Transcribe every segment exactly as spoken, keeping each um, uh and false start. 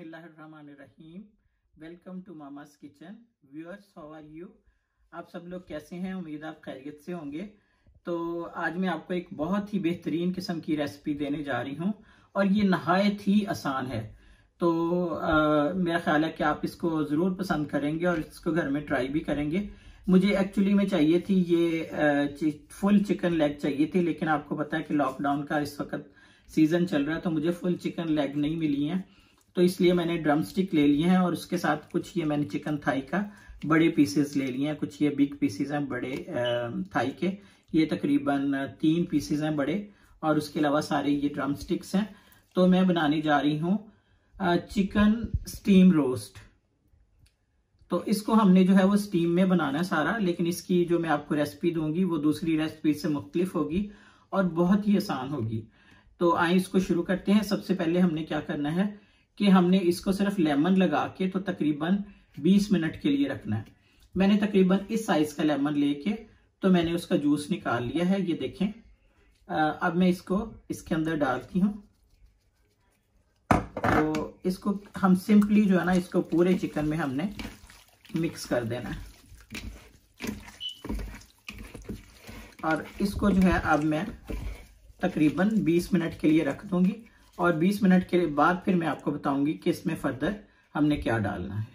बिस्मिल्लाहिर्रहमानिर्रहीम। Welcome to mama's kitchen. Viewers, how are you? आप सब लोग कैसे हैं? उम्मीद आप खैरियत से होंगे। तो आज मैं आपको एक बहुत ही बेहतरीन किस्म की रेसिपी देने जा रही हूं और ये नहायत ही आसान है। तो आ, मेरा ख्याल है कि आप इसको ज़रूर पसंद करेंगे और इसको घर में ट्राई भी करेंगे। मुझे एक्चुअली में चाहिए थी ये आ, फुल चिकन लेग चाहिए थी, लेकिन आपको पता है कि लॉकडाउन का इस वक्त सीजन चल रहा है, तो मुझे फुल चिकन लेग नहीं मिली है। तो इसलिए मैंने ड्रम स्टिक ले लिए हैं और उसके साथ कुछ ये मैंने चिकन थाई का बड़े पीसेस ले लिए हैं। कुछ ये बिग पीसेस हैं बड़े थाई के, ये तकरीबन तीन पीसेस हैं बड़े, और उसके अलावा सारे ये ड्रम स्टिक्स हैं। तो मैं बनाने जा रही हूँ चिकन स्टीम रोस्ट। तो इसको हमने जो है वो स्टीम में बनाना है सारा, लेकिन इसकी जो मैं आपको रेसिपी दूंगी वो दूसरी रेसिपी से मुख्तलिफ होगी और बहुत ही आसान होगी। तो आइए इसको शुरू करते हैं। सबसे पहले हमने क्या करना है कि हमने इसको सिर्फ लेमन लगा के तो तकरीबन बीस मिनट के लिए रखना है। मैंने तकरीबन इस साइज का लेमन लेके तो मैंने उसका जूस निकाल लिया है, ये देखें। आ, अब मैं इसको इसके अंदर डालती हूँ। तो इसको हम सिंपली जो है ना, इसको पूरे चिकन में हमने मिक्स कर देना है। और इसको जो है अब मैं तकरीबन बीस मिनट के लिए रख दूंगी और बीस मिनट के बाद फिर मैं आपको बताऊंगी कि इसमें फर्दर हमने क्या डालना है।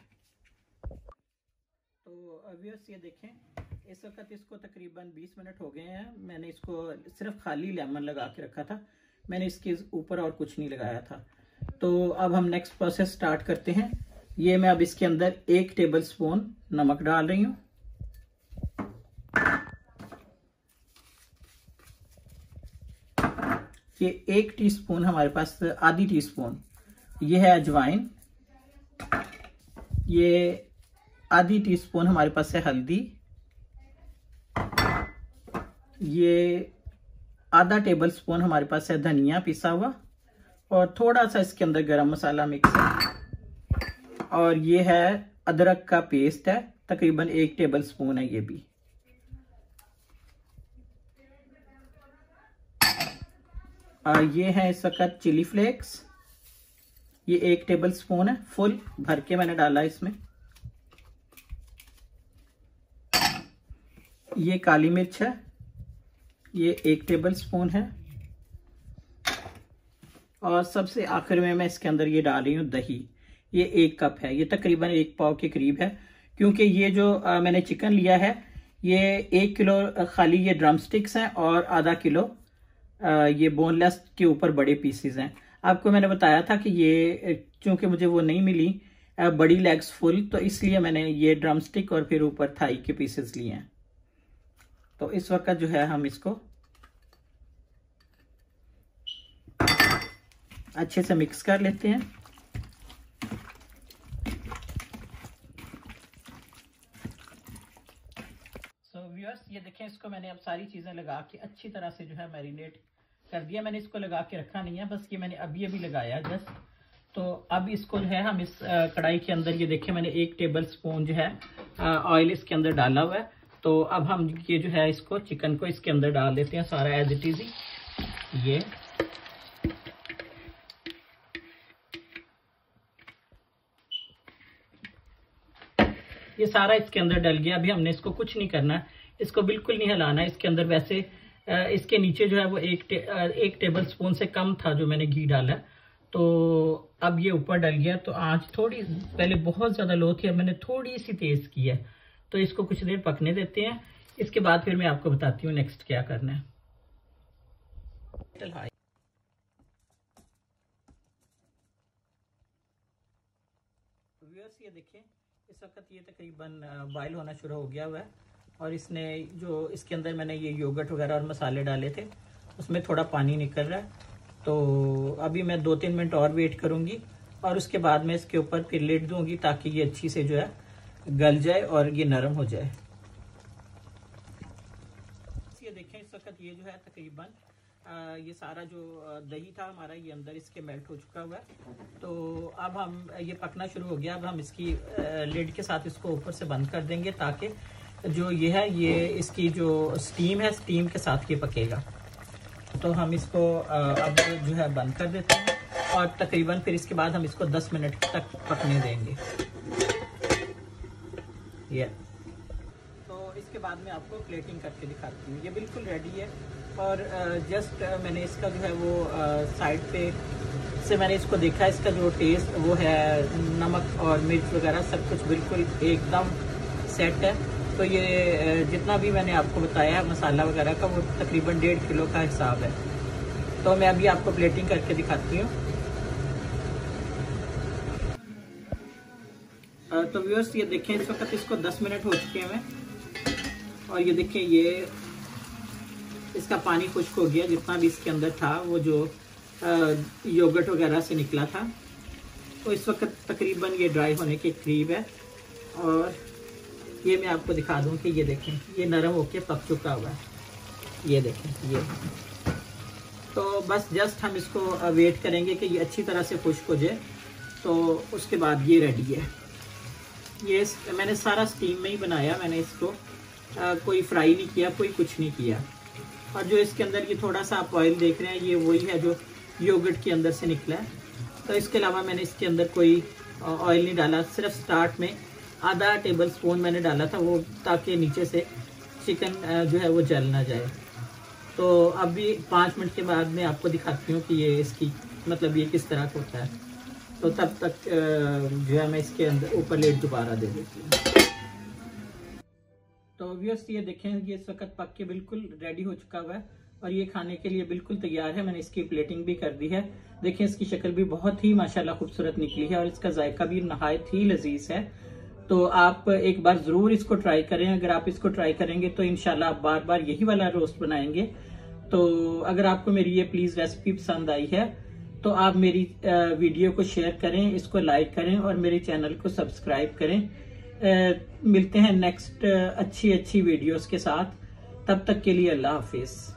तो व्यूअर्स, ये देखें, इस वक्त इसको तकरीबन बीस मिनट हो गए हैं। मैंने इसको सिर्फ खाली लेमन लगा के रखा था, मैंने इसके ऊपर और कुछ नहीं लगाया था। तो अब हम नेक्स्ट प्रोसेस स्टार्ट करते हैं। ये मैं अब इसके अंदर एक टेबल स्पून नमक डाल रही हूँ। ये एक टीस्पून हमारे पास, आधी टीस्पून ये है अजवाइन। ये आधी टीस्पून हमारे पास है हल्दी। ये आधा टेबल स्पून हमारे पास है धनिया पिसा हुआ, और थोड़ा सा इसके अंदर गरम मसाला मिक्स है। और ये है अदरक का पेस्ट है, तकरीबन एक टेबल स्पून है ये भी। और ये है इस वक्त चिली फ्लेक्स, ये एक टेबल स्पून है, फुल भर के मैंने डाला इसमें। ये काली मिर्च है, ये एक टेबल स्पून है। और सबसे आखिर में मैं इसके अंदर ये डाल रही हूँ दही, ये एक कप है, ये तकरीबन एक पाव के करीब है। क्योंकि ये जो आ, मैंने चिकन लिया है, ये एक किलो खाली ये ड्रम स्टिक्स हैं और आधा किलो आ, ये बोनलेस के ऊपर बड़े पीसेस हैं। आपको मैंने बताया था कि ये चूंकि मुझे वो नहीं मिली आ, बड़ी लेग्स फुल, तो इसलिए मैंने ये ड्रम स्टिक और फिर ऊपर थाई के पीसेस लिए हैं। तो इस वक्त जो है हम इसको अच्छे से मिक्स कर लेते हैं। सो व्यूअर्स, ये देखें, इसको मैंने अब सारी चीजें लगा के अच्छी तरह से जो है मैरिनेट कर दिया। मैंने इसको लगा के रखा नहीं है, बस ये मैंने अभी अभी लगाया जस्ट। तो अब इसको जो है हम इस कढ़ाई के अंदर, ये देखें, मैंने एक टेबल स्पून जो है ऑयल इसके अंदर डाला हुआ है। तो अब हम ये जो है इसको चिकन को इसके अंदर डाल देते हैं सारा एज इट इज ही। ये ये सारा इसके अंदर डल गया। अभी हमने इसको कुछ नहीं करना, इसको बिल्कुल नहीं हिलाना है। इसके अंदर वैसे इसके नीचे जो है वो एक टे, एक टेबल स्पून से कम था जो मैंने घी डाला। तो अब ये ऊपर डल गया। तो आंच थोड़ी, पहले बहुत ज्यादा लो थी, अब मैंने थोड़ी सी तेज की है। तो इसको कुछ देर पकने देते हैं, इसके बाद फिर मैं आपको बताती हूँ नेक्स्ट क्या करना है। व्यूअर्स, ये देखें, इस वक्त ये तकरीबन बॉयल होना शुरू हो गया हुआ है। और इसने जो इसके अंदर मैंने ये योगर्ट वगैरह और मसाले डाले थे, उसमें थोड़ा पानी निकल रहा है। तो अभी मैं दो तीन मिनट और वेट करूंगी और उसके बाद मैं इसके ऊपर फिर लिड दूंगी ताकि ये अच्छी से जो है गल जाए और ये नरम हो जाए। ये देखें, इस वक्त ये जो है तकरीबन आ, ये सारा जो दही था हमारा, ये अंदर इसके मेल्ट हो चुका हुआ है। तो अब हम ये पकना शुरू हो गया। अब हम इसकी लिड के साथ इसको ऊपर से बंद कर देंगे ताकि जो ये है, ये इसकी जो स्टीम है, स्टीम के साथ ये पकेगा। तो हम इसको अब जो है बंद कर देते हैं। और तकरीबन फिर इसके बाद हम इसको दस मिनट तक पकने देंगे। ये तो इसके बाद मैं आपको प्लेटिंग करके दिखाती हूँ। ये बिल्कुल रेडी है और जस्ट मैंने इसका जो है वो साइड पे से मैंने इसको देखा, इसका जो टेस्ट वो है, नमक और मिर्च वगैरह सब कुछ बिल्कुल एकदम सेट है। तो ये जितना भी मैंने आपको बताया मसाला वगैरह का वो तकरीबन डेढ़ किलो का हिसाब है। तो मैं अभी आपको प्लेटिंग करके दिखाती हूँ। तो व्यूअर्स ये देखें, इस वक्त इसको दस मिनट हो चुके हैं और ये देखें ये इसका पानी खुश्क हो गया, जितना भी इसके अंदर था वो जो योगर्ट वगैरह से निकला था। तो इस वक्त तकरीबन ये ड्राई होने के करीब है और ये मैं आपको दिखा दूं कि ये देखें ये नरम होके पक चुका हुआ है। ये देखें ये, तो बस जस्ट हम इसको वेट करेंगे कि ये अच्छी तरह से खुश्क हो जाए, तो उसके बाद ये रेडी है। ये मैंने सारा स्टीम में ही बनाया, मैंने इसको आ, कोई फ्राई नहीं किया, कोई कुछ नहीं किया। और जो इसके अंदर ये थोड़ा सा आप ऑयल देख रहे हैं, ये वही है जो योगर्ट के अंदर से निकला है। तो इसके अलावा मैंने इसके अंदर कोई ऑयल नहीं डाला, सिर्फ स्टार्ट में आधा टेबल स्पून मैंने डाला था, वो ताकि नीचे से चिकन जो है वो जल ना जाए। तो अभी पाँच मिनट के बाद मैं आपको दिखाती हूँ कि ये इसकी मतलब ये किस तरह का होता है। तो तब तक जो है मैं इसके अंदर ऊपर लेट दोबारा दे देती हूँ। तो व्यूअर्स ये देखें, ये इस वक्त पक के बिल्कुल रेडी हो चुका हुआ है और ये खाने के लिए बिल्कुल तैयार है। मैंने इसकी प्लेटिंग भी कर दी है। देखें इसकी शक्ल भी बहुत ही माशाल्लाह खूबसूरत निकली है और इसका जायका भी नहायत ही लजीज है। तो आप एक बार जरूर इसको ट्राई करें। अगर आप इसको ट्राई करेंगे तो इंशाल्लाह आप बार बार यही वाला रोस्ट बनाएंगे। तो अगर आपको मेरी ये प्लीज रेसिपी पसंद आई है तो आप मेरी वीडियो को शेयर करें, इसको लाइक करें और मेरे चैनल को सब्सक्राइब करें। मिलते हैं नेक्स्ट अच्छी अच्छी वीडियोस के साथ, तब तक के लिए अल्लाह हाफिज।